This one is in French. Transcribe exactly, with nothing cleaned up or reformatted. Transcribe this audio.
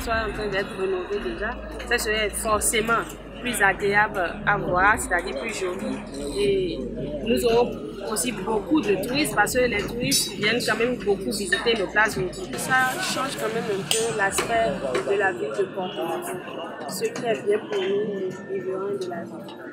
soit en train d'être rénové déjà, ça serait forcément plus agréable à voir, c'est-à-dire plus joli. Et nous aurons aussi beaucoup de touristes parce que les touristes viennent quand même beaucoup visiter nos places. Ça change quand même un peu l'aspect de la ville de Port-au-Prince. Ce qui est bien pour nous, les riverains de la ville.